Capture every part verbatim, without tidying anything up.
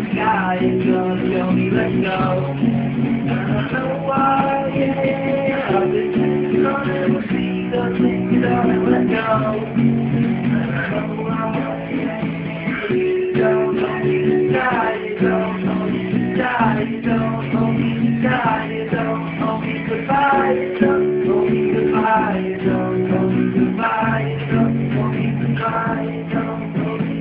sky is gonna show me let go. I don't know why, yeah, yeah, yeah. I've been trying to see the things that I let go. I don't know why, yeah, yeah. You don't know me the sky, you don't know me the sky, you don't know me the sky, you don't know me goodbye, you don't know me goodbye, you don't know me goodbye, you don't know me goodbye, you don't know me.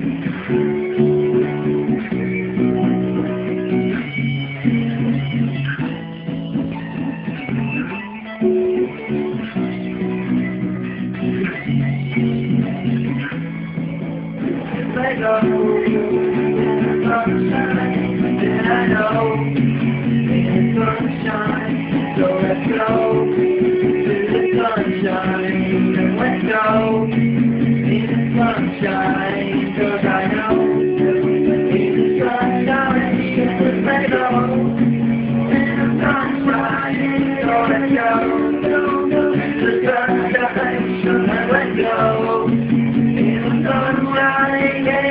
Let go, and the sun shines, and I know, and the sun shines, so let's go, to the sunshine, and let's go, in the sunshine, cause I know, in the sunshine, just let go, in the sunshine, so let's go, to the sunshine, and let's go, in the sunshine.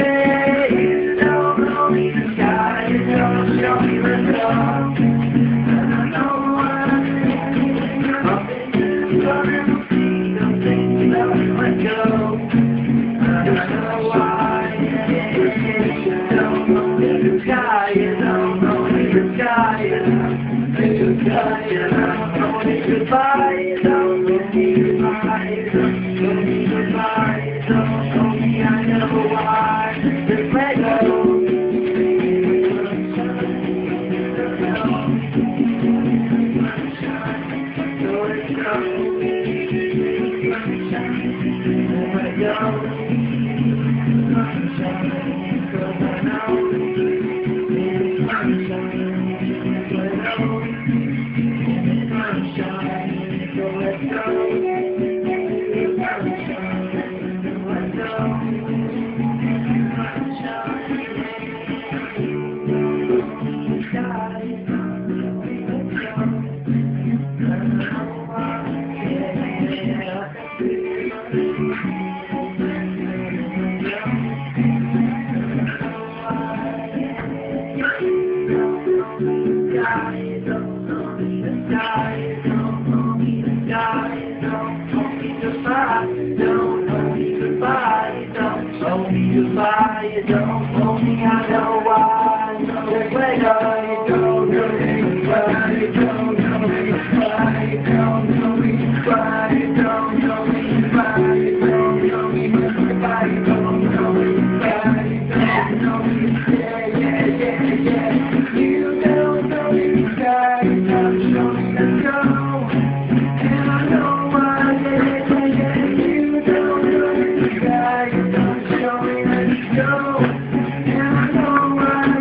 Goodbye, don't let me goodbye, don't let me goodbye, don't tell me I never why, just let go. So let's go, let go, sunshine, cause I know, it's sunshine, let go. Sunshine, so let's go. Sunshine, let's goodbye, you don't know me, I know why. Just let go, you don't know me, why you don't know me, why you don't know me, why you don't know me, why you don't know me, why you don't know me, why you don't know me, yeah, yeah, yeah, yeah. You don't know me, why you don't know me, let's go. And I know why, yeah, yeah, yeah. You don't know me, why you don't show me. Go, and I know why.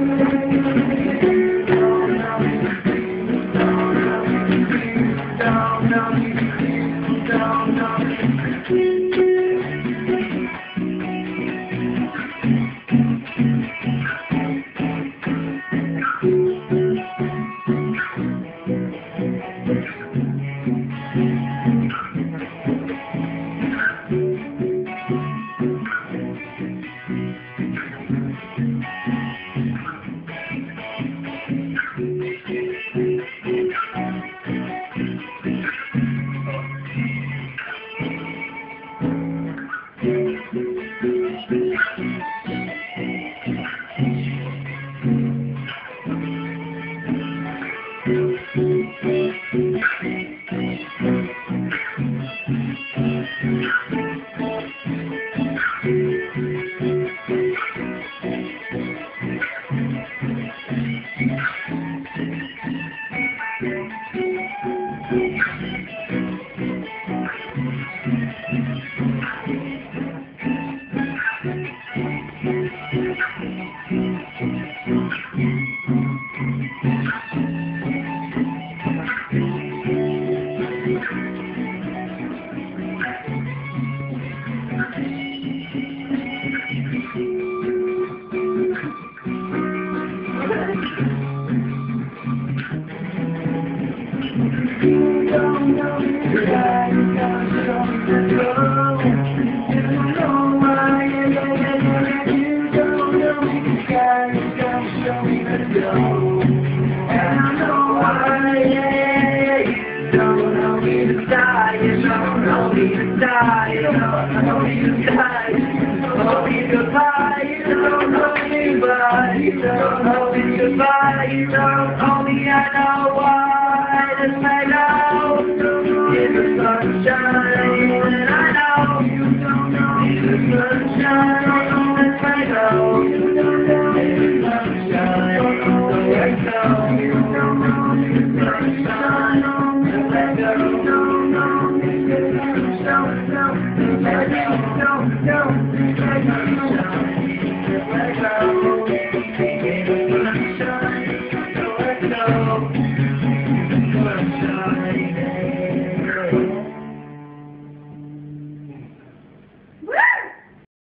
go. And I know why, yeah, you don't know me to die, you don't know me to die, you don't know me to die, you don't know me to die, you don't know me, but you don't know me to die, you don't know me, I know why, this I know, in the sunshine, and I know, in the sunshine, this I know, in the sunshine, so let's go, in the sunshine, let's go, no, no, no, no, no, no, no, no, no, no,